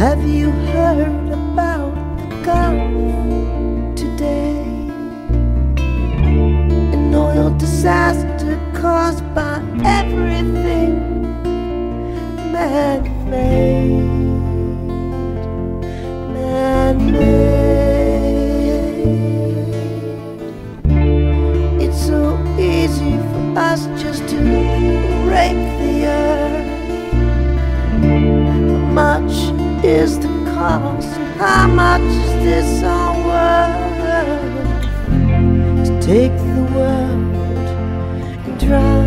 Have you heard about the Gulf today? An oil disaster caused by everything man-made. It's so easy for us just to rape the earth. How much is the cost? How much is this all worth? To take the world and drown